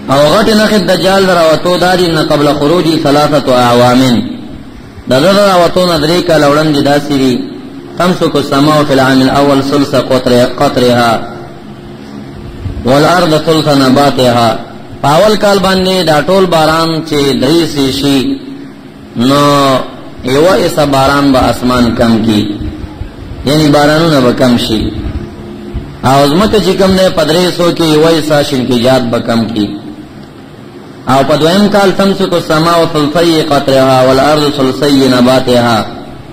او غټ نخ دجال راوتو دادی نه قبل خروجی 3 اعوام دغه راوتو نه درې کال وړاندې داسي تمسك السماء في العام الاول ثلث قطرها والارض ثلث نباتها پاول کال باندې دا ټول باران چې درې سي شي نو یو ایسا باران با اسمان کم کی یعنی بارانونه به کم شي او زمکه چې کم نه پدری سو کې یو ایسا شنکجات به کم کی او په دویم کال تمسك السماء ثلثي قطرها والارض ثلثي نباتها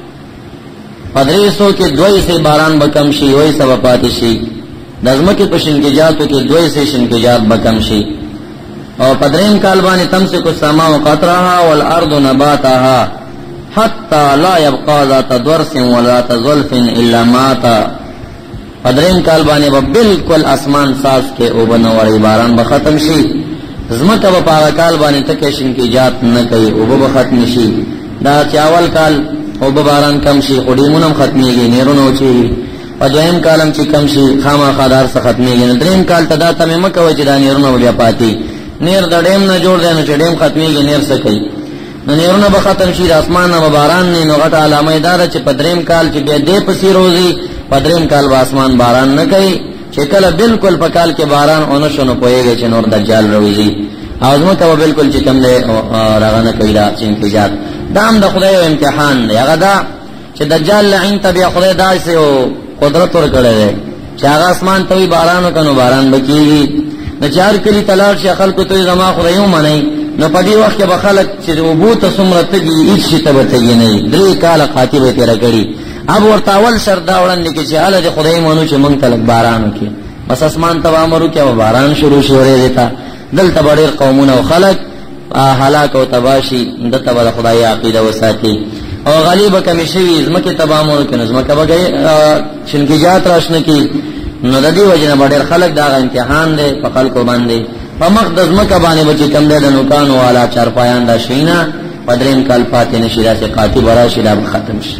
پدری سو کې دوی سے باران به کم شي وای سبب پاتې شي د زمکه په شنکجاتو کې دوی سے شنکجات به کم شي او پدریم کال باندې تمسك السماء قطرها والارض نباتها حتى لا يبقى ذات درس ولا ظلف الا مات پدریم کال باندې بالکل اسمان ساز کې او بنوري باران به ختم شي زمکه په پاغه کال باندې تکه شنکجات نه کوي او به ختم شي دا چاول کال او به باران کم شي خډیمونم ختميږي نیرونو چی پدویم کالم چې کم شي خامخادار څخه ختميږي دریم کال تدا ته مکه و چې دا نیرونو بیا پاتې نیر د ډیم نه جوړ دی نو چې ډیم ختميږي نیر څه کوي نو نیرونه به ختم شي د اسمان نه باران نه نو غټه علامه دار چې پدریم کال چې بیا دې پسې روزي پدریم کال به اسمان باران نه کوي چې کله بالکل په کال کې باران اون شنو پويږي چې نور دجال روزي اعظم ته بالکل چې کم له راغنه کوي دا چې انتجات دام د خدای امتحان دی هغه دا چې دجال لعن تبع خدای داسې او قدرت ورکړي چې هغه اسمان ته باران وکنو باران بکیږي د چار کلی تلار شي خلکو ته زما خدایو منی نو په دې وخت کې به خلک چې وبو ته سمره تګي هیڅ شي ته بتګي نه درې کال خاطب تیر کړي اب ورته اول شردا وړاندې کې چې اله د خدای مونږ چې مونږ تلک باران وکي بس اسمان ته امر وکي او باران شروع شي ورې دیتا دلته ډېر قومونه او خلک هلاک او تباشي د تبع خدای عقیده وساتي او غلیب کمی شوی زمکه تبامو کې زمکه بګي شنکجات راشنه کی نو د دې وجنه ډېر خلک دا امتحان دی په خلکو باندې په مقدس مکه باندې بچی کم دی د نوکانو والا چارپایان دا شینا پدریم کال پاتې نشي راځي قاطی برا شي دا ختم شي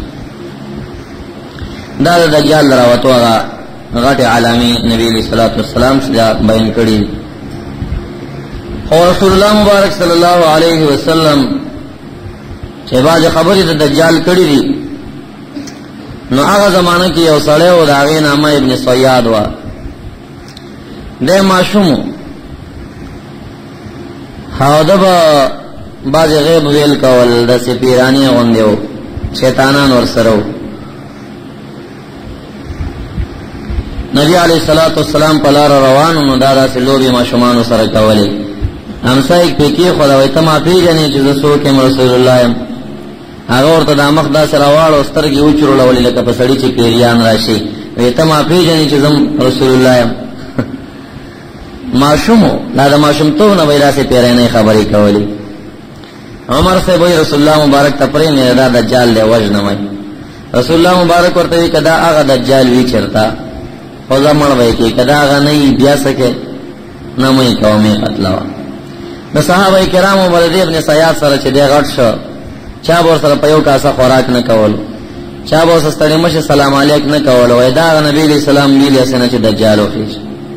دا د دجال راوتو هغه غټ عالمي نبی صلی الله علیه وسلم څخه بیان کړی او رسول الله مبارک صلی الله علیه وسلم چې باز خبرې د دجال کړی دي نو هغه زمانہ کې یو سړی او داغه نامه ابن صیاد و د ماشوم هاوده باز غیب ویل کول د سپیرانی غوندیو شیطانان ور سره نبی علیہ الصلوۃ والسلام په لار روانو نو دا داسې لوبي ماشومان سره کولې همسایه کې خدای ته ما پیژنې چې زه څوک یم رسول الله یم هغه ورته د مخ دا سره واړو سترګې وچرولولې لکه په سړی چې پیریان راشي وې ته ما پیژنې چې زم رسول الله یم ماشومو دا د ماشوم ته نه ویراسه پیرانه خبرې کولې عمر سے وای رسول الله مبارک ته پرې نه دا دجال له وجنه وای رسول الله مبارک ورته کدا هغه دجال وی چرتا خو زمړ وای کې کدا هغه نه بیا سکے نه مې قومي قتلوا د صحابه کرامو باندې ابن سیاد سره چې دی غټ شو چا ور سره په یو کاسه خوراک نه کول چا ور سره ستړي مشه سلام علیک نه کول وای دا نبی علیہ السلام ویل اسنه چې دجال وخیش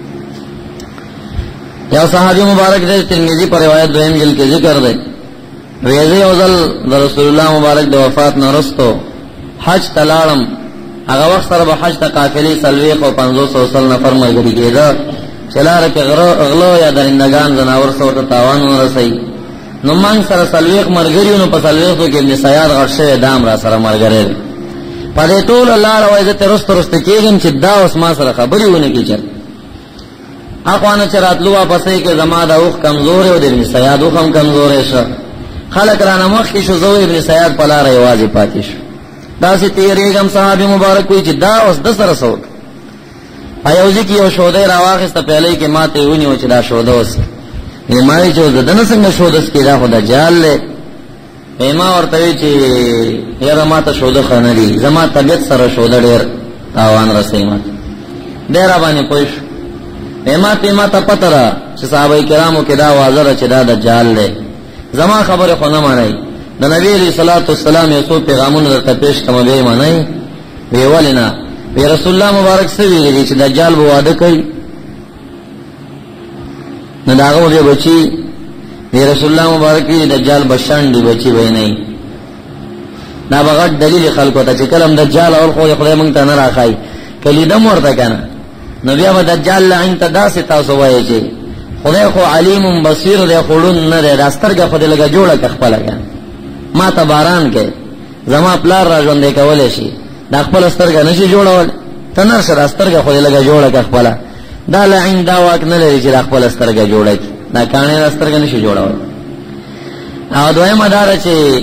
یا صحابي مبارک د ترمذی پر روایت دویم جلد کې ذکر دی ویزه اوزل د رسول الله مبارک د وفات نه وروسته حج تلاړم هغه وخت سره به حج ته قافلې سلويخ او 500 نفر ملګری کېده چلاره کې غلو یا درندگان زناور سره تاوان ورسي نو مان سره سلويخ مرګریو نو په سلويخو کې ابن سیاد غرشه دام را سره مرګره پدې ټول الله راوځي ته رست کېږم چې دا اوس ما سره خبري ونه کیږي اخوانه چراتلو واپسې کې زما دا اوخ کمزور او د ابن سیاد اوخ هم کمزور شو خلق را نمخ کې شو زو ابن سیاد په لار یوازې پاتې شو دا سي تیرېګم صحابي مبارک وي چې دا اوس د سره سوک ایوځي کې یو شوده راواخسته پهلې کې ماته ونی و چې دا شوده اوس یمای چې د دنه څنګه شوده کې دا خدای جال له ایما ورته چې یاره ماته شوده خنه دي زما طبيعت سره شوده ډېر تاوان رسېما ډېر باندې پوښ ایما ته ما ته پتره چې صحابه کرامو کې دا واضح چې دا د جال له زما خبره خو نه مانی د نبی علیہ الصلوۃ والسلام یو څو پیغامونه درته پیش کوم به مانی ویولنا وی رسول الله مبارک سوی دی چې دجال به واده کوي نو داغه به بچي دی رسول الله مبارک وی دجال بشان دی بچي وای نه دا بغټ دلیل خلکو ته چې کلم دجال اور خو خدای مونږ ته نه راخای کلی دم ورته کنه نو بیا به دجال لعن تداس تاسو وای چې خدای خو علیم بصیر دی خلون نه دی راسترګه خدای لګه جوړه ک خپل کنه ما ته باران کې زما پلار را ژوندې کول شي دا خپل سترګه نشي جوړول تنر سره سترګه خدای لګه جوړه ک خپل دا لعن دا واک نه لري چې خپل سترګه جوړه کی دا کانه سترګه نشي جوړول او دویمه دار چې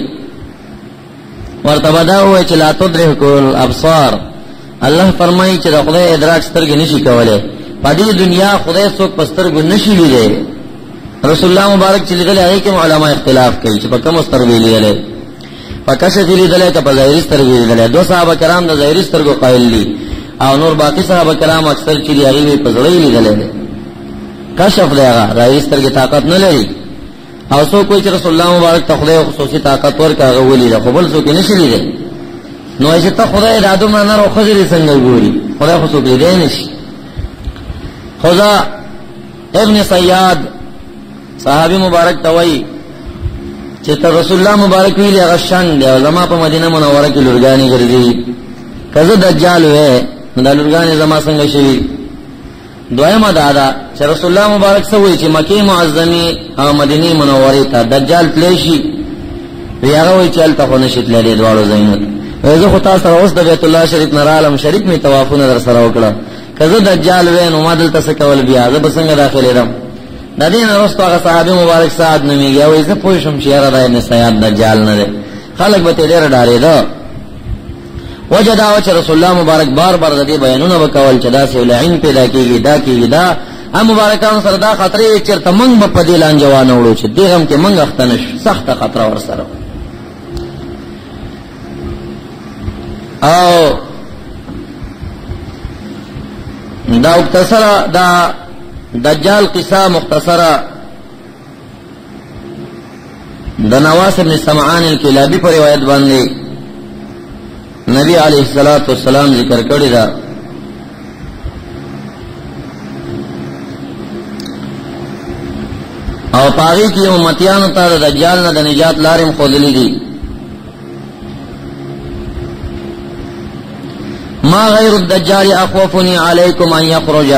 ورته دا وای چې لا تدرکل ابصار الله فرمایي چې د خدای ادراک سترګې نشي کولای په دې دنیا خدای څوک پسترګو نشي لیدي رسول الله مبارک چې لیدل هغه کې علماء اختلاف کوي چې په کوم سترګې لیدل په کښه لیدل که په ظاهري سترګې لیدل دو صحابه کرام د ظاهري سترګو قائل دي او نور باقي صحابه کرام اکثر چې دی هغه په ظاهري لیدل کشف دی هغه ظاهري سترګې طاقت نه لري او سو کوئی چې رسول الله مبارک ته خدای خصوصي طاقت ورکړه غولې ده خو بل څوک نشي لیدل نو چې ته خدای ارادو نه راو خزري څنګه ګوري خدای خو څوک لیدل نشي خدا ابن سیاد صحابي مبارک توي چې ته رسول الله مبارک ویلي هغه شان دی زما په مدینه منوره کې لورګانی ګرځي کزه دجال وې نو د لورګانی زما څنګه شي دویمه دادا چې رسول الله مبارک سوي چې مکه معظمه او مدینه منوره ته دجال تلشي ویغه وی چل ته خونه شت لري دواړو زینت زه خو تاسو سره اوس د بیت الله شریف نه رالم شریف می طوافونه در سره وکړه کزه دجال وې نو مادل تاسو کول بیا زه بسنګ داخله دم د دین وروسته هغه صحابي مبارک سعد نومي یو زه پوښم چې را راځي نه سیاد دجال نه ده خلک به ډېر ډارې ده وجدا او چې رسول الله مبارک بار بار د دې بیانونه وکول چې دا سه لعین پیدا کیږي دا هم مبارکان سره دا خطرې چرته منګ په دې لان جوان وړو چې دغم کې منګ اختنش سخت خطر ور سره او دا مختصره دا دجال قصه مختصره د نواس بن سمعان الکلابی پر روایت باندې نبی علیہ الصلوۃ والسلام ذکر کړی دا او پاغي کې امتیانو ته د دجال نه د نجات لارې خوللې دي ما غیر الدجال اخوفني علیکم ان یخرج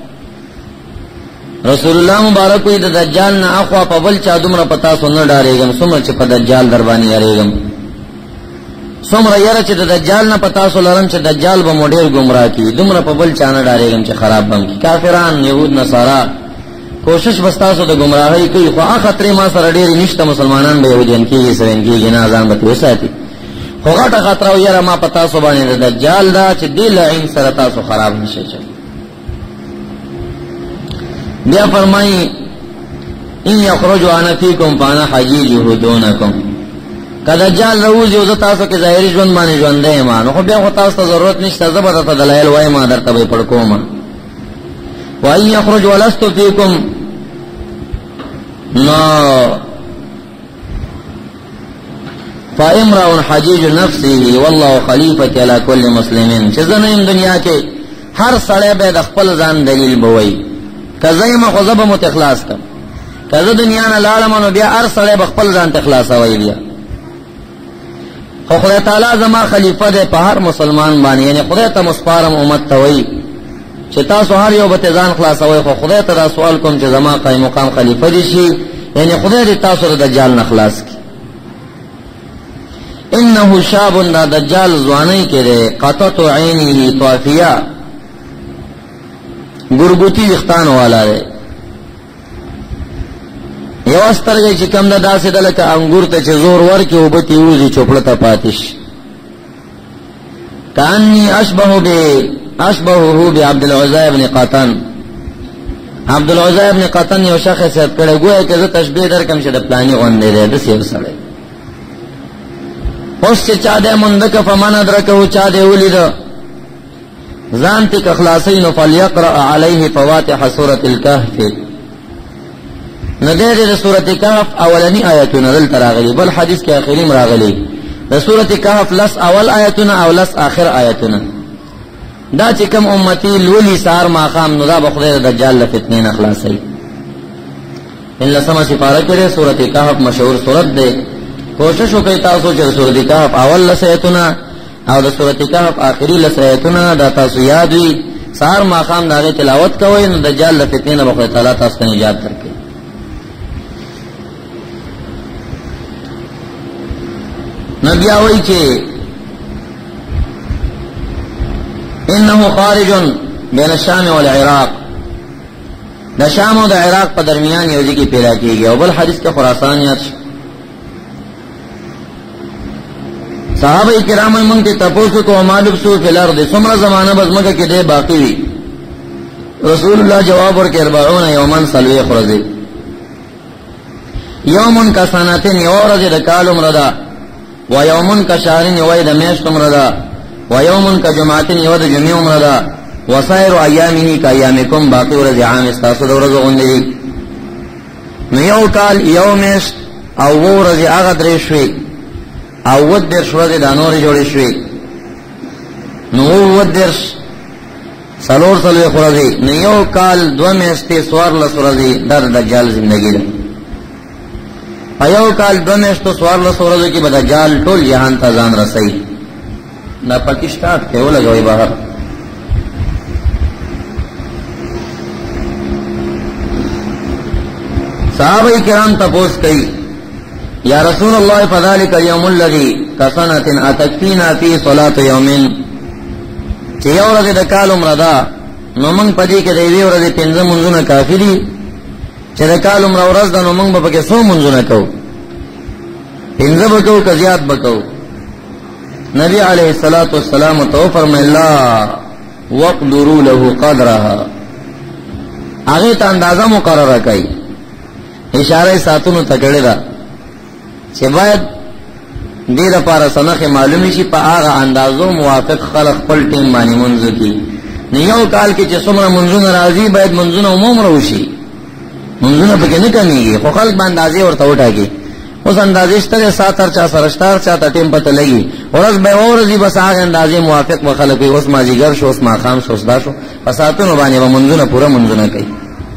رسول الله مبارک وی د دجال نه اخوا په بل چا دومره پتا سونه ډارېږم څومره چې په دجال در باندې یریږم څومره یره چې د دجال نه پتا سولرم چې دجال به موډیر گمراه کی دومره په بل چا نه ډارېږم چې خراب بم کی کافران يهود نصارا کوشش بستاسو د گمراهۍ کوي خو هغه خطرې ما سره ډېر نشته مسلمانان به يهوديان کېږي سوینګي نه ځان به وساتي خو غټه خطر او یره ما پتا سو باندې د دجال دا چې دل عین سره تاسو خراب نشي چي بیا فرمایي ان یخرجوا انا فیکم فانا حجیجه دونکم کله دجال روز یو تاسو کې ظاهري ژوند باندې ژوند دی ما نو خو بیا تاسو ته ضرورت نشته زبرته دلایل وای ما درته به پړ کوم و ان یخرج ولست فیکم نو فامرؤ حجیج نفسه والله خلیفۃ علی کل مسلمین چې زنه دنیا کې هر سړی به د خپل ځان دلیل بوي کزایم خذب متخلاص کم کزه دنیا نه لاړم نو بیا هر سړی به خپل ځان تخلاص وای بیا خو خدای تعالی زما خلیفہ ده په هر مسلمان باندې یعنی خدای ته مسپارم امت ته وای چې تاسو هر یو به ځان خلاصوي خو خدای ته سوال کوم چې زما قائم مقام خلیفہ دي شي یعنی خدای دې تاسو د دجال نه خلاص کی انه شاب دا دجال ځواني کې قطت عینه طافیه ګورګوتی وختان والا ده یو سترګې چې کم ده داسې د لکه انګور ته چې زور ورکي او بتی وزي چوپړه ته پاتش کانی اشبهه بعبد العزى بن قطن عبد العزى بن قطن یو شخص یې کړه ګویا چې تشبیه درکم شه د پلاني غونډې ده د سیو سره اوس چې چا دې مندک فمن ادرکه چا دې ولید ځان ته اخلاصین فليقرأ عليه فواتح سورة الكهف ندې د سورة الكهف اولنی آیتونه دل تراغلي بل حدیث کې اخریم راغلي د سورة الكهف لس اول آیتونه او لس آخر آیتونه دا چې کوم امتی لولي سار ما خام نو دا بخدای د دجال فتنې نه خلاصي ان لسما سپارہ کرے سورۃ کہف مشہور سورت دے کوشش وکړئ تاسو چې سورۃ کہف اول لسایتونه او د سورۃ کہف آخري لسایتونه دا تاسو یاد وي سار ماقام داغه تلاوت کوئ نو دجال د فتنې نه به تعالی تاسو ته نجات درکړي نبی اوئی چې انه خارج بین الشام والعراق د شام او د عراق په درمیان یو ځای کې پیدا کیږي او بل حدیث کې خراسان یاد صحابه کرام موږ ته تاسو کو معلوم سو په الارض څومره زمانہ بزمکه کې دی باقی وی رسول الله جواب ورکړ 40 یومن سلوی خرزی یومن کا سنتین یورز د کال عمردا و یومن کا شهرین یوای د میاشت عمردا و یومن کا جمعتین یو د جمعې عمردا وسائر ایامه کا ایامکم باقی ورځ عام استاسو د ورځو غوندي نو یو کال یومش او ورځ هغه درې شوي او ودر شوړه د انور جوړې شوي نو ودر سلور سلوی خورځي نو یو کال دو میاشتې سوار لسورځي د دجال ژوندۍ ده ایو کال دو میاشتو سوار لسورځي کې به دجال ټول جهان ته ځان رسي دا پاکستان ته ولګوي بهر صحابہ کرام تپوس کئی یا رسول اللہ فذالک اليوم الذی کسنت اتکفینا فی صلاة یومین چه یو رضی دکال امردا نو منگ پدی که دیوی ورزی پینزه منزون کافی دی چه دکال امر ورز دا نو منگ با پکی سو منزون کو پینزه بکو که زیاد بکو نبی علیہ السلام تو فرمای اللہ وقدروا له قدرها آغی تا اندازه مقرره کئی اشاره ساتونو تکړه ده چې باید دې لپاره سنخ معلومی شي په هغه اندازو موافق خلق خپل ټیم باندې منځو کی نه یو کال کې چې څومره منځونه راځي باید منځونه عموم راوشي منځونه پکې نه کمیږي خو خلق باندې اندازې ورته وټاږي اوس اندازې شته 7 چا سرشتار چا ته ټیم پته لګي ورځ به ورځي بس هغه اندازې موافق وخلق وي اوس مازیګر شو اوس ماخام شو اوس دا شو په ساتونو باندې منځونه پوره منځونه کوي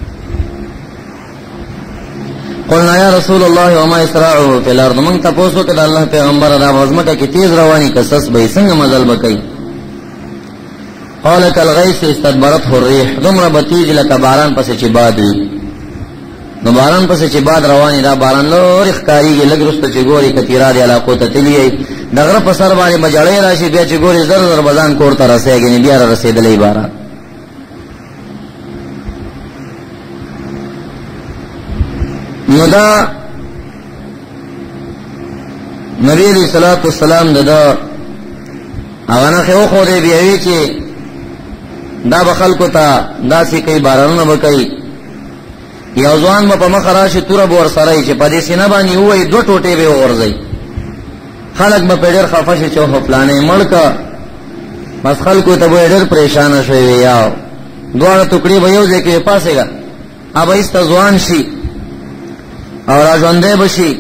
قلنا یا رسول الله وما اسراعه فی الارض من تپوسو کده الله پیغمبر دا وزمکه کی تیز روانی کسس به څنګه مزل بکئی قال کالغیث استدبرته الريح دمر بتیج لک باران پس چې باد وی نو باران پس چې باد رواني دا باران لور ښکاریږي لګرست چې ګوري کتیرا دی علاقو ته تلی دغه په سر باندې مجړې راشي بیا چې ګوري زر زر بزان کور ته رسېږي بیا رسیدلې باران نو دا نبی علیہ الصلوۃ والسلام دا اغه خو خو دې بیاوی چې دا بخلکو ته داسې کوي بارانونه وکړي یو ځوان په مخ راشي تور بور سره چې په دې سینه باندې وای دوه ټوټې به ورځي خلک به پیډر خفه شي چې هو پلانې مړکا بس خلکو ته به ډېر پریشان شوي یا دوه ټوکړي به یو ځای کې پاسېګا اب ایست ځوان شي اور ازنده بشی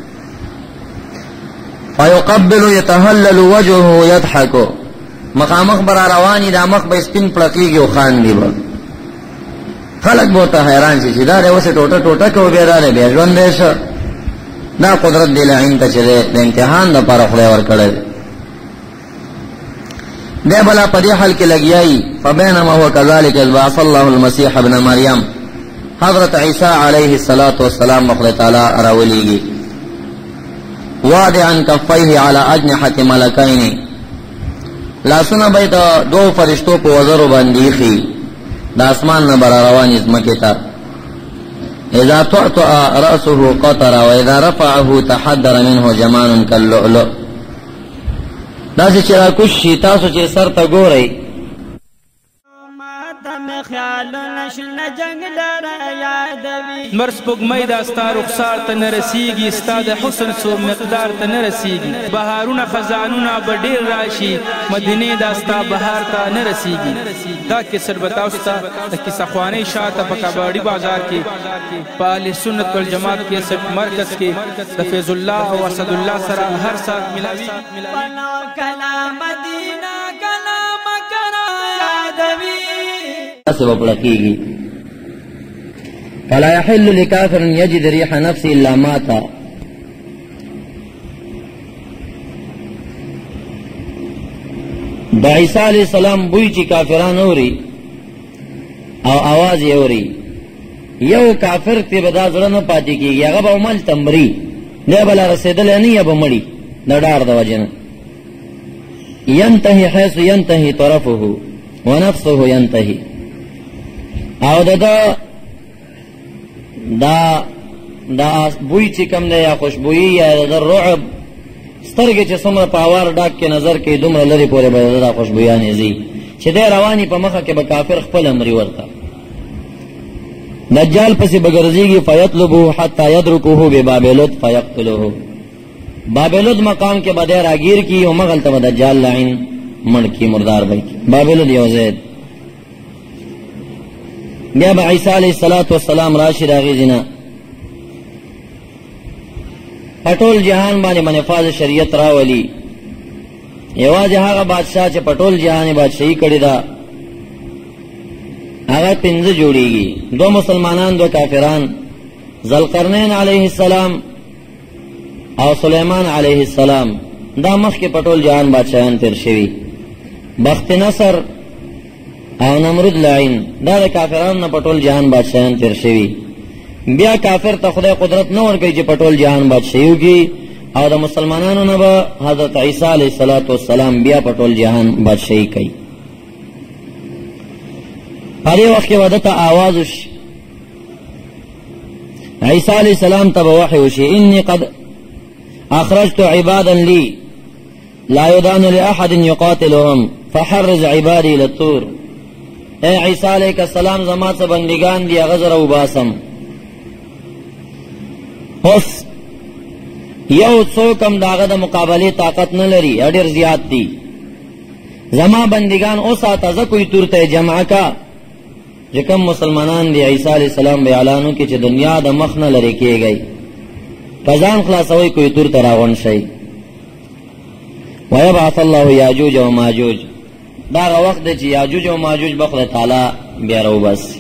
فیقبل یتهلل وجهه یضحک مخامخ بر روانی دا مخ به سپین پړکیږي او خان دی به خلق بہت حیران شي چې دا اوسه ټوټه ټوټه کو به راځي به ژوند دې شو دا قدرت دی لعین ته چې د امتحان لپاره خدای ورکړل دی بلا په دې حال کې لګیای فبینما هو كذلك بعث الله المسيح ابن مریم حضرت عیسی علیہ الصلوۃ والسلام مخلص تعالی راولیږي وادعا کفیه علی اجنحه ملکین لاسونه به د دوه فرشتو په وزرو باندې خي د اسمان نه بر روان ازمکه تا اذا تعطى راسه قطر واذا رفعه تحدر منه جمان كاللؤلؤ دا چې را کوشي تاسو چې سر ته ګورئ خیال نشن جنگ لرا یادوی مرس پگمئی دا ستا رخصار تا نرسیگی ستا دا حسن سو مقدار تا نرسیگی بہارون خزانون بڑیر راشی مدینه دا ستا بہار تا نرسیگی دا کسر بتاو ستا دا کسا خوانی شاہ تا پکاباڑی بازار کی پا اہل سنت والجماعت کی سب مرکز کی دا فیض اللہ و اسد اللہ سرا ہر ساتھ ملاوی بنا کلا مدینہ کلا مکرہ یادوی سے وپڑکیږي فلا يحل لكافر يجد ريح نفسه الا مات. د عیسی علیہ السلام بوی چې کافران اوري او आवाज یې اوري، یو کافر ته بدا زړه نه پاتې کیږي، هغه به عمل تمری نه بل رسیدل نه یا به مړی د ډار د وجنه. ينتهي حيث ينتهي طرفه ونفسه ينتهي. او دا بوی چې کم دی یا خوشبوئی یا د رعب سترګې چې څومره پاور ډاک کې نظر کې دومره لري پورې به دا خوشبویانې ځي چې دی رواني په مخه کې به کافر خپل امري ورته. دجال پسې بګرځيږي فیطلبه حتی یدرکه ببابلود فیقتله. بابلود مقام کې به دی راګیر کی او مغلته به دجال لعین مړ کی مردار به کی. بابلود یو زید بیا به عیسی علیہ السلام راشي راغی جنا پټول جهان باندې منفاذ شریعت راولي. یوازې هغه بادشاہ چې پټول جهان بادشاہي کړی دا هغه پنځه جوړیږي، دو مسلمانان دو کافران، ذوالقرنین علیہ السلام او سلیمان علیہ السلام. دا مخکې پټول جهان بادشاہان تیر شوي. بخت نصر او نمرود لعین دا د کافرانو نه پټول جهان بادشاہان تیر شوي. بیا کافر ته خدای قدرت نه ورکوي چې پټول جهان بادشاہي وکړي، او د مسلمانانو نه به حضرت عیسی علیہ السلام بیا پټول جهان بادشاہي کوي. په دې وخت کې ودته آواز وشي، عیسی علیہ السلام ته به وحی وشي، انی قد اخرجت عبادا لی لا یدان لاحد یقاتلهم فحرز عبادی للطور. اے عیسی علیہ السلام زما څه بندگان دي هغه زه راوباسم. اوس یو څوک هم داغه د مقابله طاقت نه لري، ډېر زیات دي. زما بندگان اوساته زه کوئی تور ته جمع کا چې کوم مسلمانان دی عیسی علیہ السلام به اعلانو کې چې دنیا د مخ نه لري کېږي، فزان خلاصوي کوئی تور ته راغون شي. ويبعث الله یاجوج و ماجوج. دا وخت دی چې یاجوج او ماجوج بخله تعالی بیا راوباسي.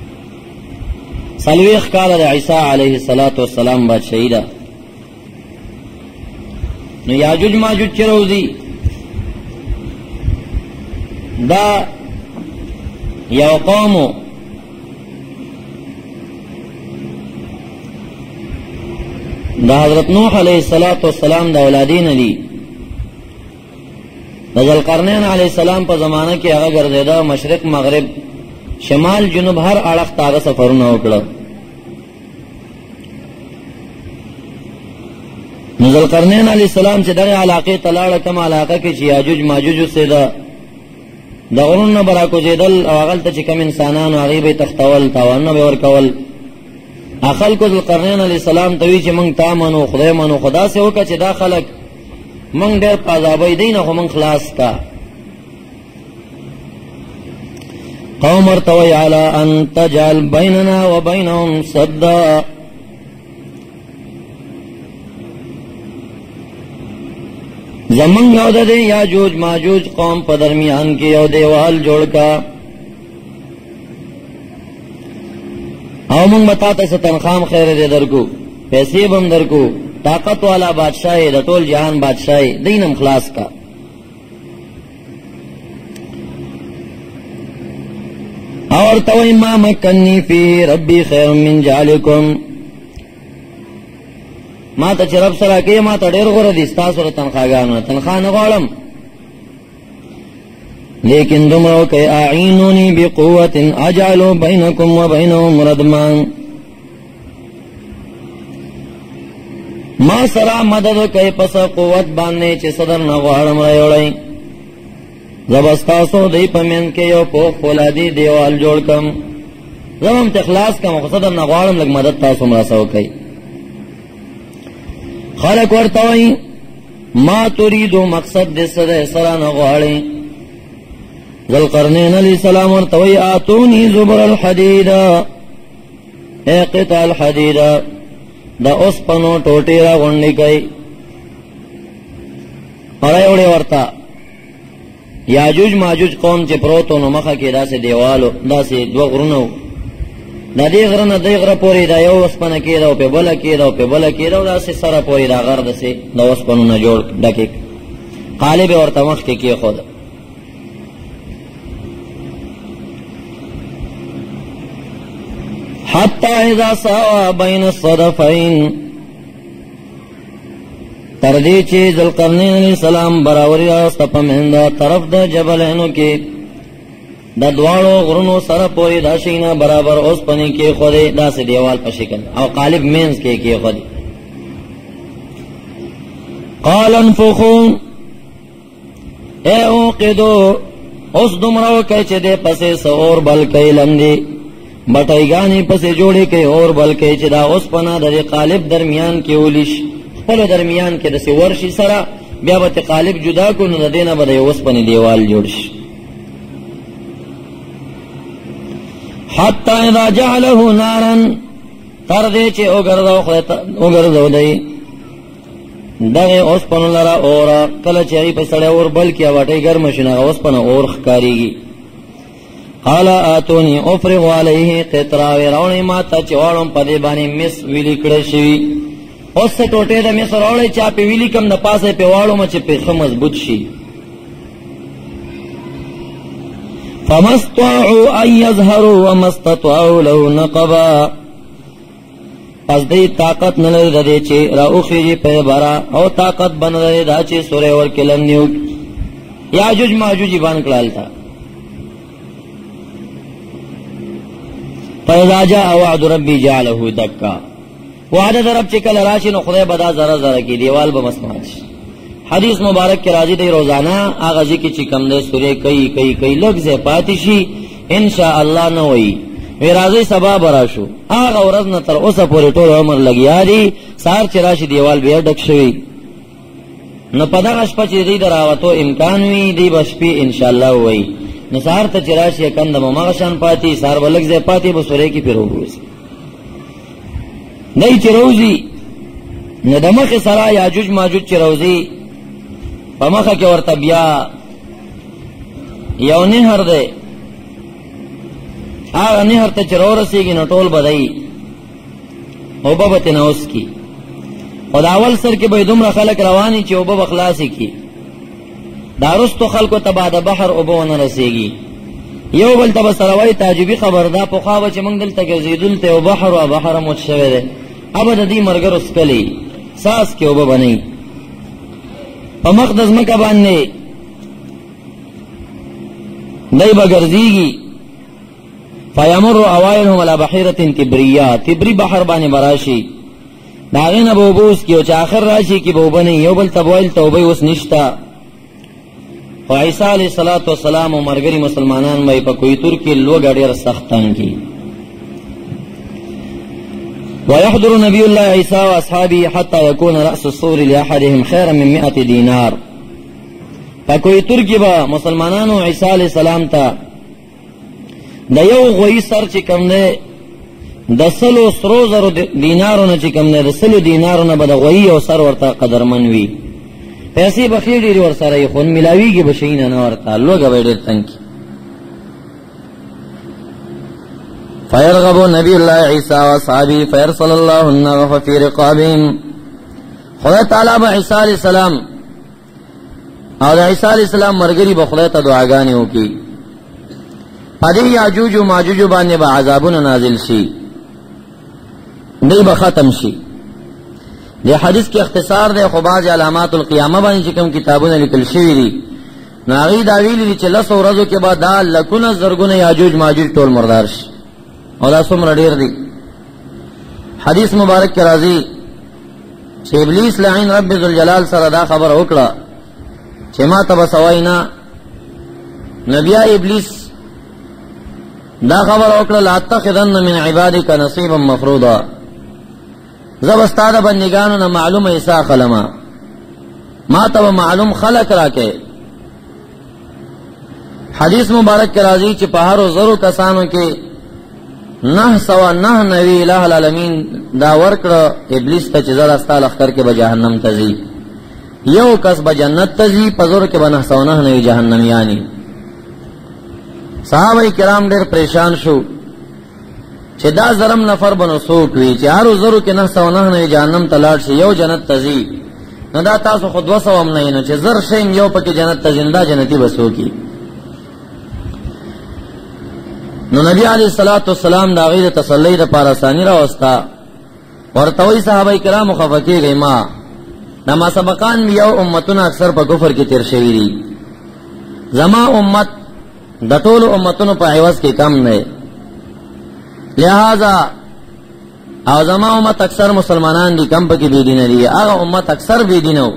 سلویخ کاله د عیسی علیہ السلام بادشاہي ده. نو یاجوج ماجوج چې راوځي دا یو قوم دا حضرت نوح علیہ السلام دا اولادین دی. ذوالقرنین علیہ السلام په زمانہ کې هغه ګرځیدا مشرق مغرب شمال جنوب هر اړخ تاغه سفرونه وکړه. ذوالقرنین علیہ السلام چې دغه علاقې تلاړه کوم علاقه کې چې یاجوج ماجوج اوسېده د غرونو براکو زیدل او هغلته چې کوم انسانانو هغې به تختول تاوانونه به ورکول. خلکو ذوالقرنین علیہ السلام ته وی چې موږ تا منو خدای منو، خو داسې وکړه چې دا خلک موږ ډېر په عذابوي دی نه خو موږ خلاص کا. قوم ورته وایي علی ان تجعل بیننا و بینهم سدا. زمنګ یو د دې یاجوج ماجوج قوم په درمیان کې یو دیوال جوړ کا، او موږ متا ته تنخواه خیر دې درکو، پیسې بم درکو، طاقت والا بادشاہ د ټول جهان بادشاہ دینم خلاص کا. اور توئی ما مکنی فی ربی خیر من جعلکم. ما ته چې رب سره کې ما ته ډېر غوره دي ستاسو سره تنخواهګانو، تنخواه نه غواړم، لیکن دومره وکئ اعینونی بقوة اجعل بینکم و بینهم ردما. ما سره مدد وکئ پس قوت باندې چې صدر نه غواړم راوړئ، زبستاسو دی په منځ کې یو پوخ فولادي دیوال جوړ کم، زه هم تخلاص کم خو صدر نه غواړم لږ مدد تاسو هم راسه وکئ. خلق ورته وایي ما تريدو مقصد دې څه دی سره نه غواړئ. ذوالقرنین علیہ السلام ورته وایي آتونی زبر الحدید، اے قطع الحدید دا اوسپنو ټوټې را غونډې کئ. اړی وړی ورته یاجوج ماجوج قوم چې پروتو نو مخه کې داسې دیوالو داسې دوه غرونه دا دی غره نه دی غره پورې دا یو اوسپنه کېده او په بله کېده او په بله کېده او داسې سره پورې دا غر داسې د اوسپنو نه جوړ ډکې قالب یې ورته مخکې کېښود. حتی اذا ساوا بین الصدفین، تردی چی ذوالقرنین علیہ السلام براوری راست په منځ طرف د جبلینو کې د دواړو غرونو سره پورې دا شینا برابر اوس پنی کې خوده داسې دیوال په شکل او قالب مینز کې خوده. قال انفخوا اے اوقدو، اوس دمرو کوي چې دې پسې سور بل کوي لندې بټایګانی پسې جوړې کوي اور بل کوي چې دا اوس پنا د قالب درمیان کې ولیش خپل درمیان کې د سی ورشي سره بیا به قالب جدا کو نو د دینه به اوس پنی دیوال جوړ شي. حتی اذا جعله نارا، تر دې چې وګرځو دی دغه اوس پنو لرا اور کله چې په سړی اور بل کې واټي ګرم شنه اوس پنو اور ښکاریږي. قال آتونی افرغ علیه قطرا، وراونی ما ته چې واړم په دې باندې مس ویلی کړی شي. اوس څه ټوټې د مس راوړی چې په ویلی کم د پاسه په واړم چې په ښه مضبوط شي. فما استطاعوا ان يظهروا وما استطاعوا له نقبا، پس دی طاقت نلری دا چی راوخیجی پی برا او طاقت بن دا چی سوری ورکلن نیو یاجوج ماجوجی بان کلال تا. فاذا جاء وعد ربی جعله دکا، وعد رب چی کل راشی نو خدای بدا ذرا ذرا کی دیوال بمسمات شی. حدیث مبارک کے راضی دی روزانہ آغازی کی چکم دے سورے کئی لگ سے پاتشی انشاءاللہ نوئی وی راضی سبا براشو آغا ورز نتر اسا پوری طول عمر لگیا دی سار چراشی دیوال بیر ڈک شوی نو پدا غشپا چی دی در آواتو امکان وی دی بشپی انشاءاللہ ہوئی نو سار تا چراشی اکندم مغشان پاتی سار بلگ سے پاتی بسورے کی پی روزی نئی چی روزی نو دمخ سرا یاجوج ماجوج چی روزی پمخا کی ورطا بیا یو نهر دے آغا نهر تا چرو رسیگی نو ٹول بدائی او بابت نوس کی خود اول سر کی بیدوم را خلق روانی چی او باب اخلاسی کی دارستو خلقو تبا دا بحر او بو نرسیگی یو بل تبا سروائی تاجبی خبر دا پو خوابا چی منگ دل تا گزیدل تے او بحر و بحر موت شوه دے اب دا دی مرگر اسکلی ساس کی او بابا نئی پا مقدس مکہ باننے دی بگرزیگی فیمر اوائلهم على بحیرت تبریہ، تبری بحر بانی براشی داغین بوبوس کی وچ آخر راشی کی بوبنی یو بل تبویل توبی اس نشتا. و عیسیٰ علیہ السلام و مرگری مسلمانان بائی پا کوئی ترکی لوگ اڈیر سختان کی. ويحضر نبی اللہ عیسیٰ و اصحابی حتی یکون رأس الصور لأحدهم خیر من 100 دینار. پا کوئی ترکی با مسلمانان و عیسیٰ علیہ السلام تا دا یو غوی سر چی کم دے دا سلو سرو زرو دینارو نا چی کم دے دا سلو دینارو نا با دا غوی او سر ورطا قدرمن وی پیسی بخیر دیری ور سر خون ملاوی گی بشین انا ورطا لوگا بیدر تنکی. فیرغبو نبی اللہ عیسیٰ و صحابی فیرصل اللہ النغف فی رقابیم. خدا تعالی با عیسیٰ علیہ السلام او دا عیسیٰ علیہ السلام مرگری با خدا تا دعاگانی ہو کی پدی یاجوج و ماجوج باندې با عذابون نازل شي دی با ختم شي. دی حدیث کی اختصار دی خو باز علامات القیامه باندې چې کوم کتابونه لیکل شوی دي ناغي دا ویلي چې لس ورځو کې بعد دا لکونه زرګونه یاجوج ماجوج ټول مردار شي او دا څومره ډیر دي. حدیث مبارک کې راځي چې ابلیس لعین رب ذوالجلال سره دا خبر وکړه چې ما ته بسوینا نبی ابلیس دا خبر وکړه لا تخذن من عبادك نصيبا مفروضا، زب استاد بندگانو نه معلوم ایسا خلما ما ته معلوم خلق راکې. حدیث مبارک کې راځي چې په هر زرو کسانو کې 999 الہ العالمین دا ورکړه ابلیس ته چې زړه استال اخر کې به جهنم ته ځي، یو کس به جنت ته ځي په زور کې به 999 جهنم یانی. صحابہ کرام ډېر پریشان شو چې دا زرم نفر بنو څوک وي چې هر زرو کې 909 جهنم ته لاړ شي یو جنت ته ځي نو دا تاسو خو 200 هم نه نو چې زر شین یو پکې جنت ته ځي دا جنتی بسو کی. نو نبی علیہ الصلوۃ والسلام دا غیر تسلی د پاره ثانی را وستا ورته وی صحابه کرام خفقی گئی ما نما سبقان یو امتونه اکثر په کفر کې تیر شوی دي زما امت د ټول امتونو په عوض کې کم نه لہذا او زما امت اکثر مسلمانان دي کم پکې بی دین دي هغه امت اکثر بی دینو.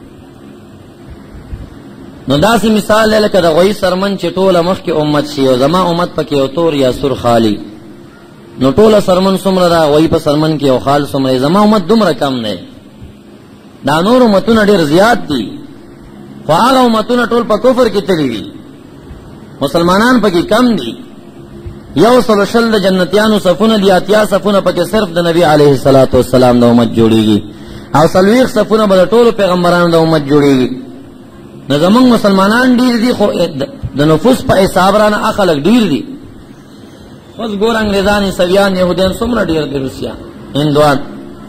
نو داسې مثال لکه د غوی سرمن چې ټوله مخکې امت شي او زما امت پکې او تور یا سور خالی نو ټوله سرمن څومره دا غوی په سرمن کې او خال څومره زما امت دومره کم نه دا نور امتونه ډېر زیات دي خو هغه امتونه ټول په کفر کې تللي دي مسلمانان پکې کم دي یو سل شل د جنتیانو صفونه دي اتیا صفونه پکې صرف د نبی علیه الصلاۃ والسلام د امت جوړیږي او سلويخ صفونه به ټول پیغمبرانو د امت جوړیږي. نو زمونږ مسلمانان ډیر دي خو د نفوس په حساب رانه اخلق ډیر دي اوس ګور انګریزان عیسویان يهوديان څومره ډیر دي روسیا هندوان.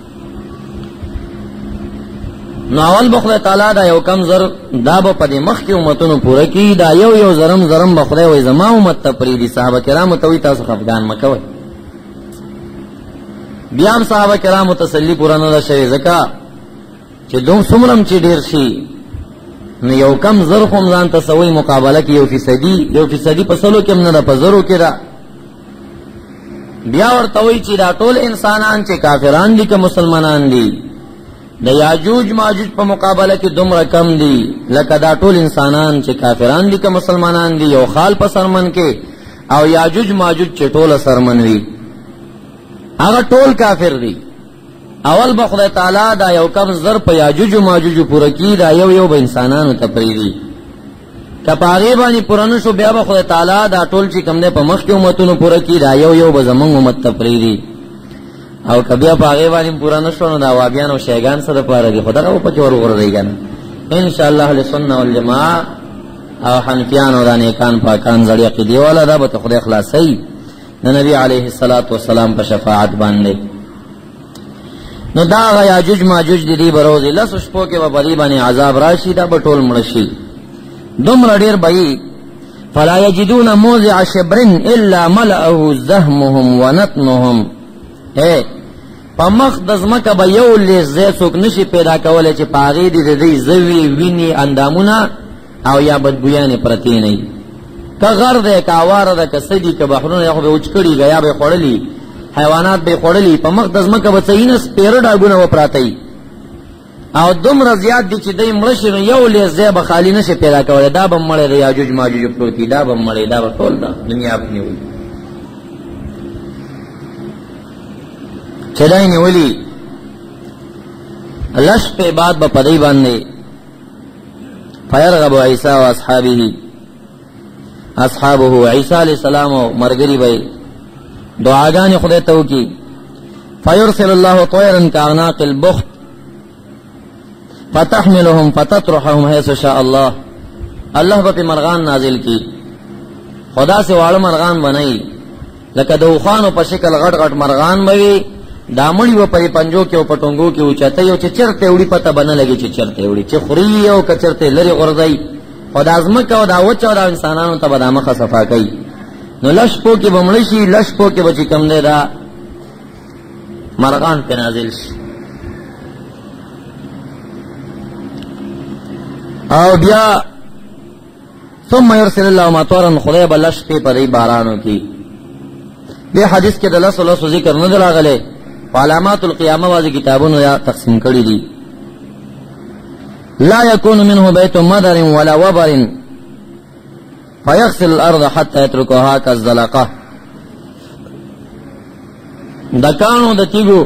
نو اول بخله تعالی دا یو کم زر دا به په مخ کې امتونو پوره کی دا یو زرم بخله وای زما امت ته پریدي صحابه کرام ته وی تاسو خفغان مکوئ بیا هم صحابه کرام تسلی پورا نه شوی زکا چې دوم څومره چې ډیر شي نو یو کم زر خو ځان ته سوي مقابله کې 1% په سلو کې نه په زرو کې دا بیا ورته وی چې دا ټول انسانان چې کافران دي که مسلمانان دي د یاجوج ماجوج په مقابله کې دومره کم دي لکه دا ټول انسانان چې کافران دي که مسلمانان دي یو خال په سرمن کې او یاجوج ماجوج چې ټول سرمن وي هغه ټول کافر دي. اول به خدای تعالی دا یو کم زر په یاجوج ماجوج پوره کی دا یو به انسانانو ته پریدي کپاغي باندې پرانو شو بیا به خدای تعالی دا ټول چې کم نه په مخ کې امتونو پوره کی دا یو به زمونږ امت ته پریدي او کبیا پاغي باندې پرانو شو نو دا وابیان او شیغان سره پاره دي خدای او پکې ورغورځي کنه ان شاء الله اهل سنت والجماعه او حنفیان او دانیکان پاکان زړی عقیده والا دا به خدای خلاصي د نبی علیه الصلاۃ والسلام په شفاعت باندې. نو دا یاجوج ماجوج دي بروز لس شپو کې به بری باندې عذاب راشي دا به ټول مړ شي دومره ډیر بئی فلا یجدون موضع شبر الا ملأه زهمهم ونتنهم اے پمخ د زمکه به یو لزه څوک نشي پیدا کولای چې پاغي دي د دې زوی ویني اندامونه او یا بدبویان پرتی نه که غر ده که اواره ده که سدی که بحرونه یا خو به وچکړي غیا به خړلی حیوانات به خړلی په مخ د زمکه به سینس پیر ډاګونه و پراتی او دومره زیات دي چې دای مړ شي نو یو لزه به خالی نشي پیدا کولای دا به مړ دی یاجوج ماجوج پروتي دا به مړ دا به ټول دا دنیا په نیوي چدای نیولی لش په بعد به پدای باندې فیرغب عیسی و اصحابه عیسی علیہ السلام و مرګری وای دعاګانې خدای ته وکي فیرسل الله طیرا کاعناق البخت فتحملهم فتطرحهم حيث شاء الله الله به مرغان نازل کی خدا سے واړه مرغان بنای لکه د خوانو په شکل غټ غټ مرغان بوي دامړي و په پنجو کې او پټونګو کې اوچته یو چې چرته وړي پته بنه لګي چې چرته وړي چې خوري او کچرته لري غرزای خدا ازمکه او دا وچو دا انسانانو ته بدامه صفا کوي نو لشپو کې بمړي شي لشپو کې بچی کم نه دا مرغان په نازل شي او بیا ثم يرسل الله مطرا خدای بلش په پرې بارانو کې به حدیث کې د الله ذکر نه دراغله علامات القیامه واځي کتابونو یا تقسیم کړی دي لا يكون منه بيت مدر ولا وبر فيغسل الارض حتى يتركها كالزلقه دکانو د تیګو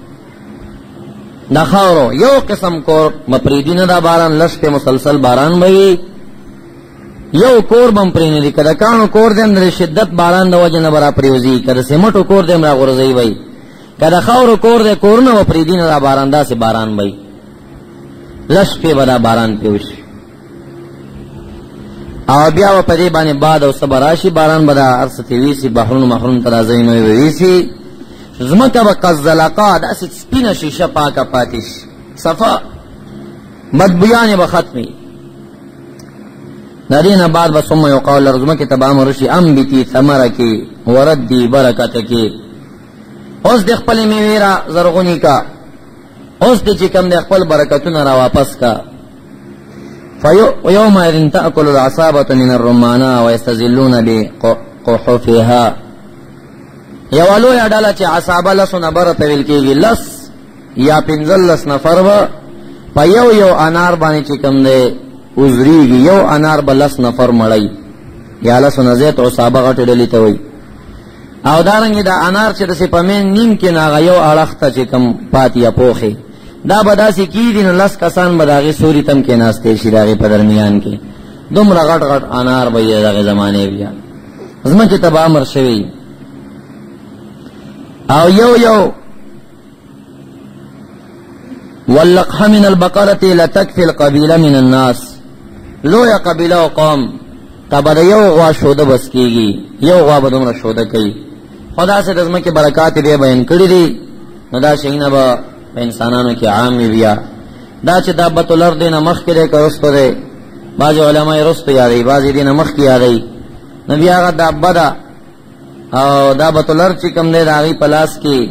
د خاورو یو قسم کور مپریدینه دا باران لش په مسلسل باران وي یو کور بم پرینه دي کله کانو کور دې اندر شدت باران د وجه نه برا پریوزي کله سیمټو کور دې مرا غورځي وي کله خاورو کور دې کورونه و پریدینه دا باران دا سي باران وي لش په بڑا باران پیوش او بیا په دې باندې باد او صبراشي باران بدا ارسته ویسی بحرون محرون ترازین ویسی زمکه بقزلقا داس سپینه شیشه پاکه پاتیش صفا بدبویان به ختمی دارین بعد بسم یقال لرزمکه تبام رشی انبتی ثمرکی وردی برکتکی اوس د خپل میوه زرغونی کا اوس د چې کوم د خپل برکتونه را واپس کا فيوم إذن تأكل العصابة من الرمانة ويستزلون بقحفها یوالو یا ډاله چې عصابه لسونه بره تویل کېږي لس یا پنځه لس نفر به په یو انار باندې چې کوم دی وزریږي یو انار به لس نفر مړی یا لسونه زیات عصابه غټې ډلې ته وایي او دارنګې دا انار چې داسې په مین نیم کې نه هغه یو اړخ ته چې کوم پاتې یا پوخې دا به داسې کېږي نو لس کسان به د هغې سوري تم کېناستی شي د هغې په درمیان کې دومره غټ غټ انار به یې د هغې زمانې بیا ځمکې ته به امر شوی او یو واللقح من البقرة لتكفي القبيلة من الناس لویا قبیله او قوم تا به د یو غوا شوده بس کېږي یو غوا به دومره شوده کوي خو داسې د ځمکې برکات یې بیان کړي دي نو دا شیونه به په انسانانو کې عام وي بیا دا چې دابة الارض نه مخکې دی که رستو دی بعضې علما یې رستو یادوي بعضې دې نه مخکې یادوي نو بیا هغه دابه ده او دابة الارض چې کوم دی د هغې په لاس کې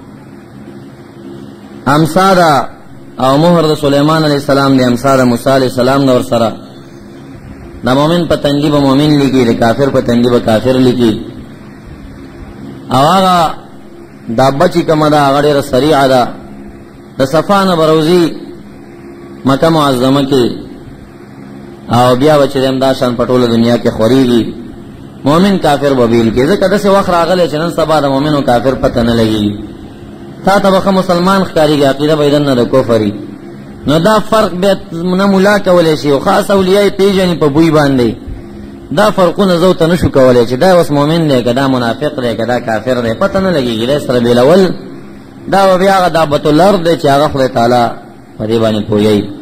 امسا ده او مهر د سلیمان علیه السلام دی امسا د موسی علیه السلام ده ورسره د مؤمن په تندي به مؤمن لیکي د کافر په تندي به کافر لیکي او هغه دابه چې کومه ده هغه ډېره سریعه ده د صفا نه بروزي مکه معظمه کې او بیا به چې دا شان په ټوله دنیا کې خورېږي مؤمن کافر به بیل کې ځکه داسې وخت راغلی چې نن سبا د مؤمن او کافر پته نه لګېږي تا ته به ښه مسلمان ښکارېږي عقیده به یې دننه د کفر نو دا فرق بیا نه ملا کولی شي او خاص اولیاء یې پېژني په بوی باندې دا فرقونه زه ورته نه شو کولی چې دا اوس مؤمن دی که دا منافق دی که دا کافر دی پته نه لګېږي دی سره بېلول دا به بیا هغه دابة الارض دی چې هغه خدای تعالی په دې باندې پوهیږي